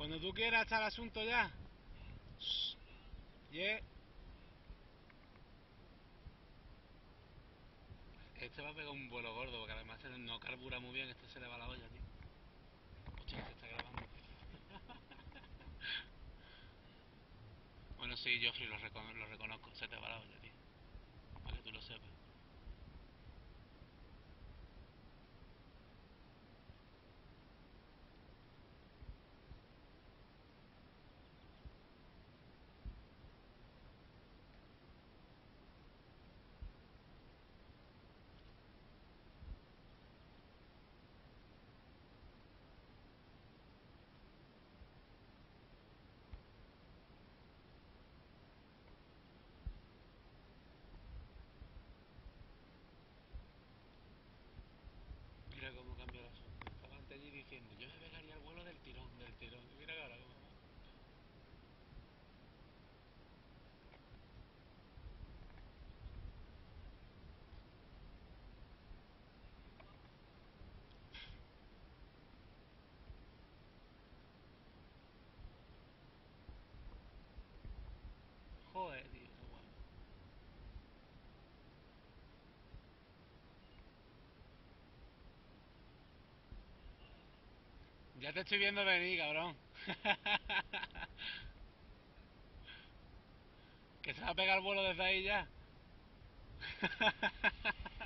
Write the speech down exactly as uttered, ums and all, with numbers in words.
Cuando tú quieras está el asunto ya. Yeah. Este va a pegar un vuelo gordo, porque además no carbura muy bien, este se le va la olla, tío. Hostia, este está grabando. Bueno, sí, Joffrey, lo, recono lo reconozco, se te va la olla, tío. Para que tú lo sepas. Mira cómo cambia la asunto. Estaba antes allí diciendo, yo me pegaría el vuelo del tirón, del tirón. Y mira ahora cómo va. Joder, tío, qué guapo. Ya te estoy viendo venir, cabrón. Que se va a pegar el vuelo desde ahí ya.